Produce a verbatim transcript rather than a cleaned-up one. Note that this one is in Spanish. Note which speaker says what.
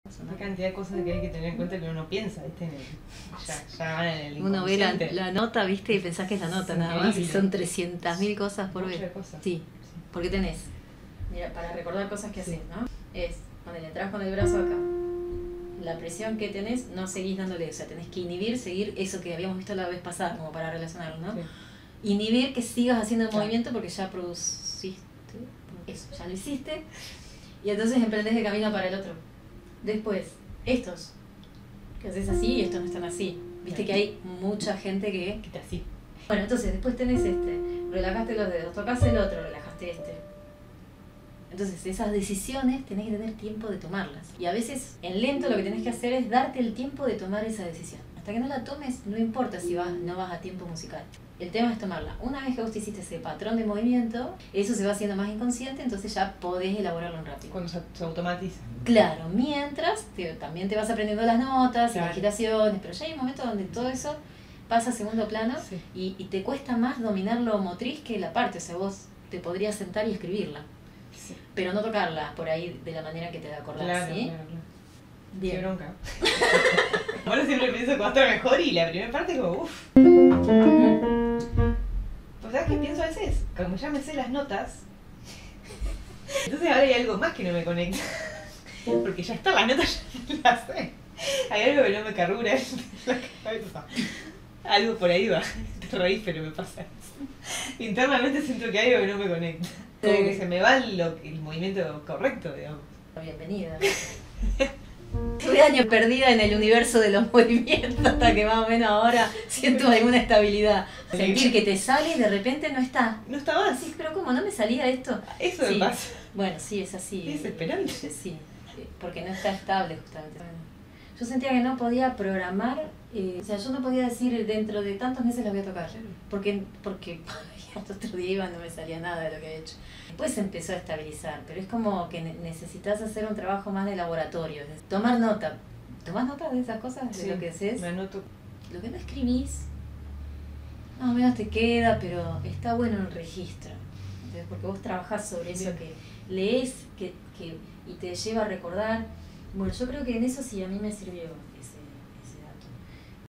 Speaker 1: Una cantidad de cosas que hay que tener en cuenta que uno no piensa, ¿viste? En el, ya, ya van en el
Speaker 2: Uno ve la,
Speaker 1: inconsciente.
Speaker 2: la nota, ¿viste? Y pensás que es la nota
Speaker 1: Es
Speaker 2: nada más. Y
Speaker 1: increíble.
Speaker 2: son trescientas mil cosas por
Speaker 1: Muchas
Speaker 2: ver.
Speaker 1: cosas.
Speaker 2: Sí, porque tenés. Mira, para recordar cosas que haces, ¿no? Es, cuando le entras con el brazo acá, la presión que tenés, no seguís dándole. O sea, tenés que inhibir, seguir eso que habíamos visto la vez pasada, como para relacionarlo, ¿no?
Speaker 1: Sí.
Speaker 2: Inhibir que sigas haciendo el
Speaker 1: Claro.
Speaker 2: movimiento porque ya produciste. Eso, ya lo hiciste. Y entonces emprendés el camino para el otro. Después, estos, que haces así y estos no están así. Viste que hay mucha gente que...
Speaker 1: Que te así.
Speaker 2: Bueno, entonces después tenés este, relajaste los dedos, tocas el otro, relajaste este. Entonces esas decisiones tenés que tener tiempo de tomarlas. Y a veces en lento lo que tenés que hacer es darte el tiempo de tomar esa decisión. Hasta que no la tomes, no importa si vas, no vas a tiempo musical. El tema es tomarla. Una vez que vos te hiciste ese patrón de movimiento, eso se va haciendo más inconsciente, entonces ya podés elaborarlo un rápido.
Speaker 1: Cuando se, se automatiza.
Speaker 2: Claro, mientras te, también te vas aprendiendo las notas,
Speaker 1: Claro.
Speaker 2: y las giraciones, pero ya hay un momento donde todo eso pasa a segundo plano
Speaker 1: Sí.
Speaker 2: y, y te cuesta más dominar lo motriz que la parte. O sea, vos te podrías sentar y escribirla,
Speaker 1: Sí.
Speaker 2: pero no tocarla por ahí de la manera que te da acordar,
Speaker 1: Claro,
Speaker 2: ¿sí?
Speaker 1: claro, claro. Qué
Speaker 2: Bien.
Speaker 1: bronca. Bueno, siempre pienso que va a estar mejor y la primera parte como uff. Pues ¿sabes qué pienso a veces? Como ya me sé las notas, entonces ahora hay algo más que no me conecta. Porque ya está, las notas ya las sé. Hay algo que no me carbura en la cabeza. Algo por ahí va. Te reís, pero me pasa eso. Internamente siento que hay algo que no me conecta. Como que se me va lo, el movimiento correcto, digamos.
Speaker 2: Bienvenida. Tuve años perdida en el universo de los movimientos hasta que más o menos ahora siento alguna estabilidad. Sentir que te sale y de repente no está.
Speaker 1: No está más.
Speaker 2: Sí, pero ¿cómo? ¿No me salía esto?
Speaker 1: Eso me
Speaker 2: Sí.
Speaker 1: pasa.
Speaker 2: Bueno, sí, es así.
Speaker 1: Es desesperante.
Speaker 2: Sí, porque no está estable justamente. Yo sentía que no podía programar, eh, o sea, yo no podía decir dentro de tantos meses lo voy a tocar, porque, porque el otro día iba no me salía nada de lo que había hecho. Después se empezó a estabilizar, pero es como que ne- necesitas hacer un trabajo más de laboratorio, es tomar nota. ¿Tomás nota de esas cosas? De
Speaker 1: Sí,
Speaker 2: lo que haces.
Speaker 1: me anoto.
Speaker 2: Lo que no escribís, más o menos te queda, pero está bueno el registro. ¿Entendés? Porque vos trabajás sobre eso
Speaker 1: Bien.
Speaker 2: que lees que, que, y te lleva a recordar. Bueno, yo creo que en eso sí a mí me sirvió ese,